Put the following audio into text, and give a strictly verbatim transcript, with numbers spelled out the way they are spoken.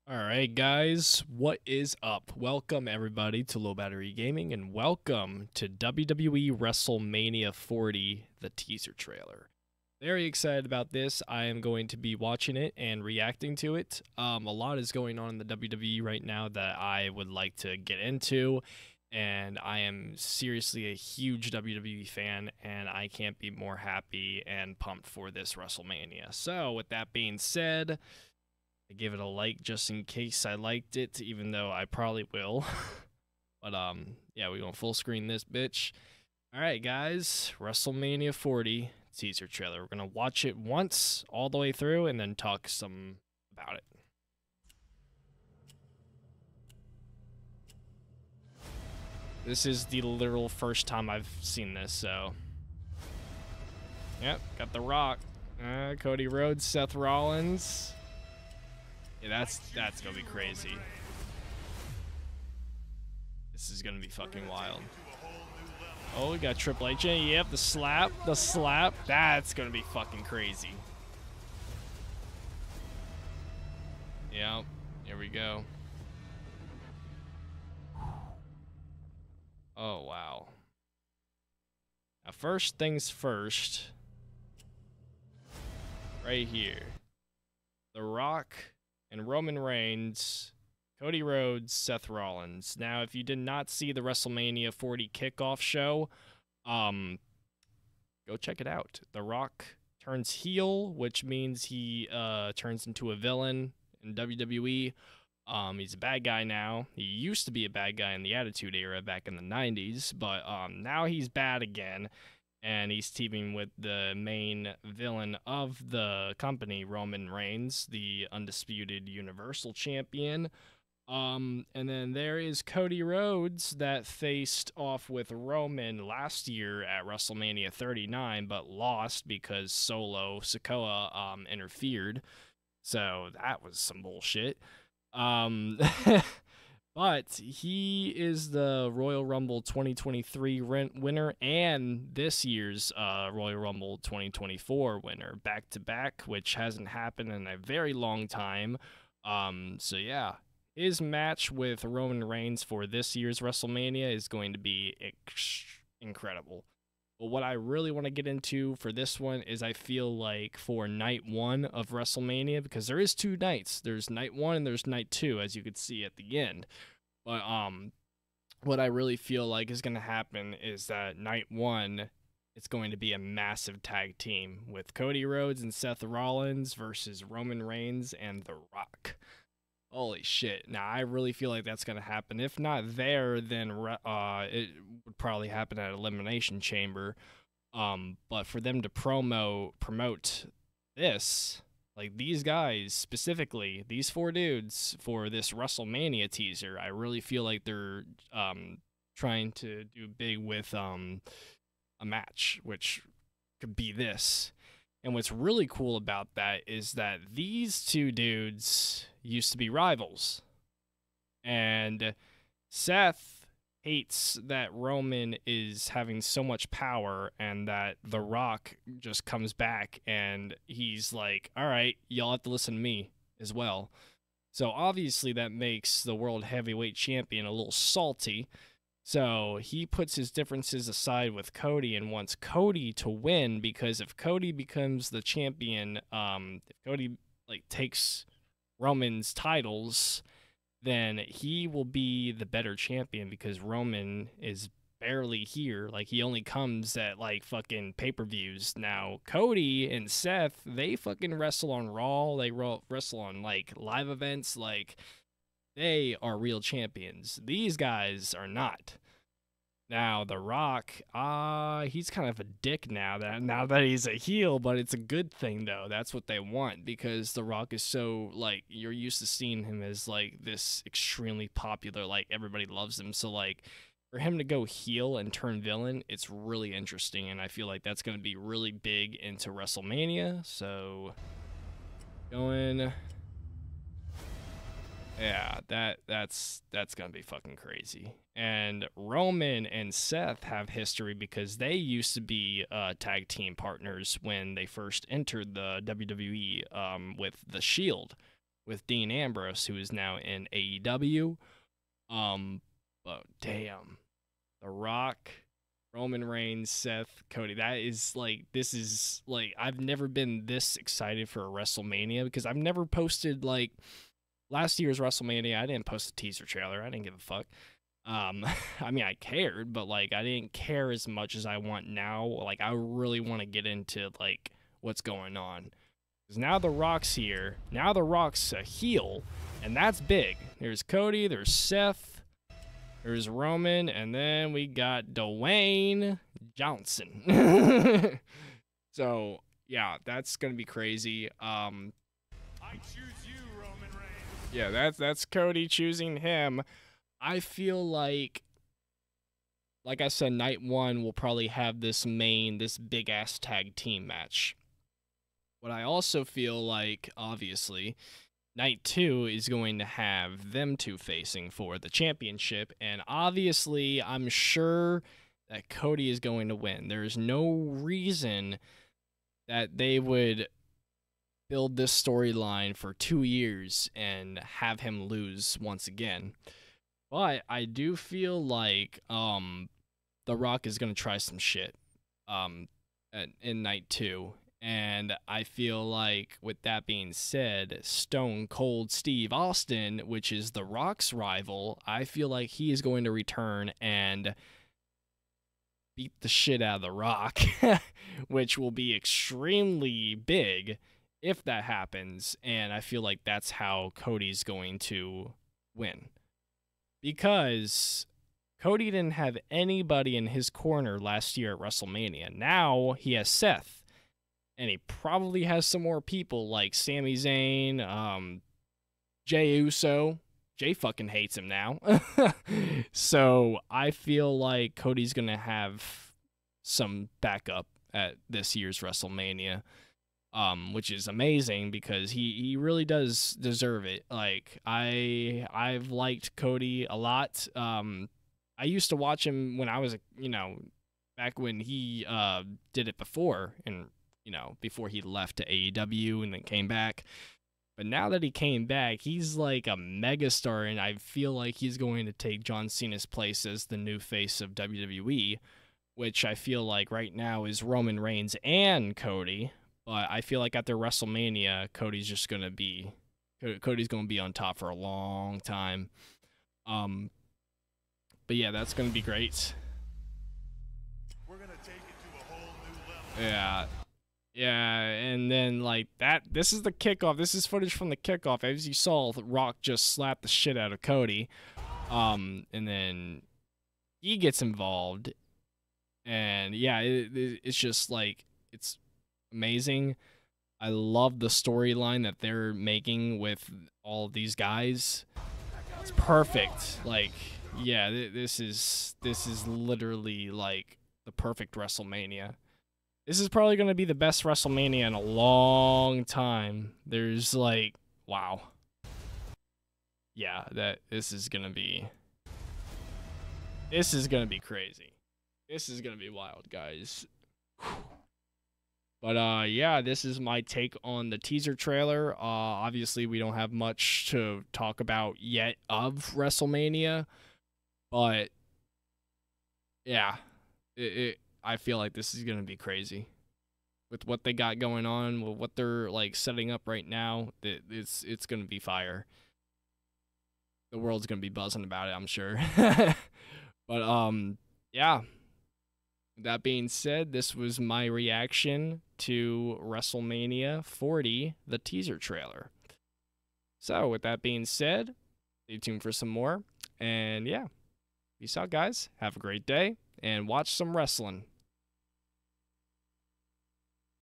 All right, guys, what is up? Welcome, everybody, to Low Battery Gaming, and welcome to W W E WrestleMania forty, the teaser trailer. Very excited about this. I am going to be watching it and reacting to it. Um, a lot is going on in the W W E right now that I would like to get into, and I am seriously a huge W W E fan, and I can't be more happy and pumped for this WrestleMania. So, with that being said, I give it a like just in case I liked it, even though I probably will. But um, yeah, we're gonna full screen this bitch. All right, guys, WrestleMania forty teaser trailer. We're gonna watch it once all the way through, and then talk some about it. This is the literal first time I've seen this, so yep, got The Rock, uh, Cody Rhodes, Seth Rollins. Yeah, that's that's gonna be crazy. This is gonna be fucking wild. Oh, we got Triple H. Yep, the slap, the slap. That's gonna be fucking crazy. Yep, here we go. Oh, wow. Now, first things first. Right here. The Rock and Roman Reigns, Cody Rhodes, Seth Rollins. Now, if you did not see the WrestleMania forty kickoff show, um, go check it out. The Rock turns heel, which means he uh, turns into a villain in W W E. Um, he's a bad guy now. He used to be a bad guy in the Attitude Era back in the nineties, but um, now he's bad again. And he's teaming with the main villain of the company, Roman Reigns, the undisputed Universal Champion. Um, and then there is Cody Rhodes that faced off with Roman last year at WrestleMania thirty-nine, but lost because Solo Sikoa um, interfered. So that was some bullshit. Um, But he is the Royal Rumble twenty twenty-three winner and this year's uh, Royal Rumble twenty twenty-four winner, back to back, which hasn't happened in a very long time. Um, so yeah, his match with Roman Reigns for this year's WrestleMania is going to be ex- incredible. But what I really want to get into for this one is I feel like for night one of WrestleMania, because there is two nights. There's night one and there's night two, as you could see at the end. But um, what I really feel like is going to happen is that night one, it's going to be a massive tag team with Cody Rhodes and Seth Rollins versus Roman Reigns and The Rock. Holy shit. Now, I really feel like that's going to happen. If not there, then uh, it would probably happen at Elimination Chamber. Um, but for them to promo promote this, like these guys specifically, these four dudes for this WrestleMania teaser, I really feel like they're um, trying to do big with um, a match, which could be this. And what's really cool about that is that these two dudes used to be rivals. And Seth hates that Roman is having so much power and that The Rock just comes back and he's like, all right, y'all have to listen to me as well. So obviously that makes the World Heavyweight Champion a little salty. So he puts his differences aside with Cody and wants Cody to win, because if Cody becomes the champion, um, if Cody like takes Roman's titles, then he will be the better champion because Roman is barely here. Like, he only comes at like fucking pay-per-views. Now, Cody and Seth, they fucking wrestle on Raw. They wrestle on like live events. Like, they are real champions. These guys are not. Now, The Rock, uh, he's kind of a dick now that now that he's a heel, but it's a good thing, though. That's what they want, because The Rock is so, like, you're used to seeing him as, like, this extremely popular, like, everybody loves him. So, like, for him to go heel and turn villain, it's really interesting, and I feel like that's going to be really big into WrestleMania. So, going... Yeah, that that's that's gonna be fucking crazy. And Roman and Seth have history because they used to be uh, tag team partners when they first entered the W W E um, with the Shield, with Dean Ambrose, who is now in A E W. Um, but damn, The Rock, Roman Reigns, Seth, Cody. That is like, this is like, I've never been this excited for a WrestleMania because I've never posted like last year's WrestleMania. I didn't post a teaser trailer. I didn't give a fuck. Um, I mean, I cared, but like, I didn't care as much as I want now. Like, I really want to get into like what's going on. Because now The Rock's here. Now The Rock's a heel, and that's big. There's Cody, there's Seth, there's Roman, and then we got Dwayne Johnson. So, yeah, that's going to be crazy. Um, I choose you, Roman Reigns. Yeah, that's, that's Cody choosing him. I feel like, like I said, night one will probably have this main, this big-ass tag team match. What I also feel like, obviously, night two is going to have them two facing for the championship, and obviously, I'm sure that Cody is going to win. There's no reason that they would build this storyline for two years and have him lose once again. But I do feel like um, The Rock is going to try some shit um, at, in night two. And I feel like, with that being said, Stone Cold Steve Austin, which is The Rock's rival, I feel like he is going to return and beat the shit out of The Rock, which will be extremely big if that happens. And I feel like that's how Cody's going to win. Because Cody didn't have anybody in his corner last year at WrestleMania. Now he has Seth. And he probably has some more people like Sami Zayn, um, Jey Uso. Jey fucking hates him now. So I feel like Cody's going to have some backup at this year's WrestleMania, um, which is amazing because he, he really does deserve it. Like, I, I've liked Cody a lot. Um, I used to watch him when I was, you know, back when he uh, did it before, and you know, before he left to A E W and then came back. But now that he came back, he's like a megastar, and I feel like he's going to take John Cena's place as the new face of W W E, which I feel like right now is Roman Reigns and Cody. But I feel like after WrestleMania, Cody's just going to be Cody's going to be on top for a long time. Um, but yeah, that's going to be great. We're going to take it to a whole new level. Yeah. Yeah, and then, like, that, this is the kickoff. This is footage from the kickoff. As you saw, Rock just slapped the shit out of Cody. Um, and then he gets involved. And, yeah, it, it, it's just, like, it's amazing. I love the storyline that they're making with all of these guys. It's perfect. Like, yeah, th this is, this is literally, like, the perfect WrestleMania. This is probably going to be the best WrestleMania in a long time. There's like, wow. Yeah, that this is going to be, this is going to be crazy. This is going to be wild, guys. But uh, yeah, this is my take on the teaser trailer. Uh, obviously, we don't have much to talk about yet of WrestleMania. But yeah, it, it I feel like this is going to be crazy. With what they got going on, with what they're like setting up right now, it, it's it's going to be fire. The world's going to be buzzing about it, I'm sure. But um yeah. That being said, this was my reaction to WrestleMania forty, the teaser trailer. So, with that being said, stay tuned for some more. And yeah, peace out, guys. Have a great day and watch some wrestling.